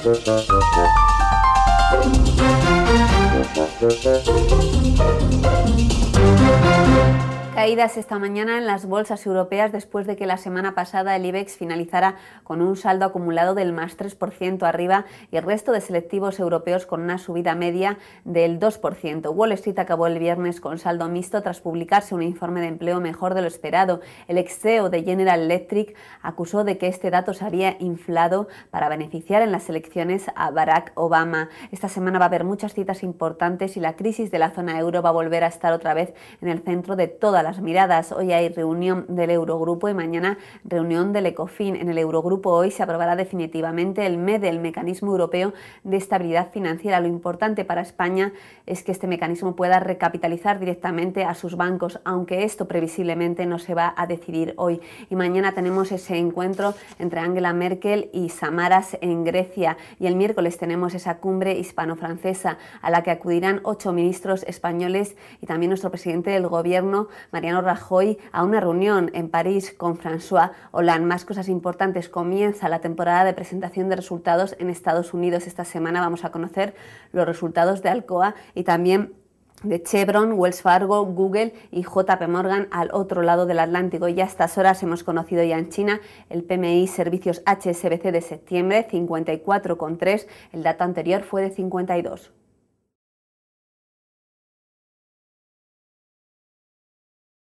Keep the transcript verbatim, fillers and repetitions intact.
Caídas esta mañana en las bolsas europeas después de que la semana pasada el IBEX finalizara con un saldo acumulado del más tres por ciento arriba y el resto de selectivos europeos con una subida media del dos por ciento. Wall Street acabó el viernes con saldo mixto tras publicarse un informe de empleo mejor de lo esperado. El ex C E O de General Electric acusó de que este dato se había inflado para beneficiar en las elecciones a Barack Obama. Esta semana va a haber muchas citas importantes y la crisis de la zona euro va a volver a estar otra vez en el centro de todas las miradas. Hoy hay reunión del Eurogrupo y mañana reunión del Ecofin. En el Eurogrupo hoy se aprobará definitivamente el M E D, el Mecanismo Europeo de Estabilidad Financiera. Lo importante para España es que este mecanismo pueda recapitalizar directamente a sus bancos, aunque esto previsiblemente no se va a decidir hoy. Y mañana tenemos ese encuentro entre Angela Merkel y Samaras en Grecia. Y el miércoles tenemos esa cumbre hispano-francesa a la que acudirán ocho ministros españoles y también nuestro presidente del gobierno, Mariano Rajoy, a una reunión en París con François Hollande. Más cosas importantes. Comienza la temporada de presentación de resultados en Estados Unidos. Esta semana vamos a conocer los resultados de Alcoa y también de Chevron, Wells Fargo, Google y J P Morgan al otro lado del Atlántico. Y a estas horas hemos conocido ya en China el P M I Servicios H S B C de septiembre, cincuenta y cuatro coma tres. El dato anterior fue de cincuenta y dos.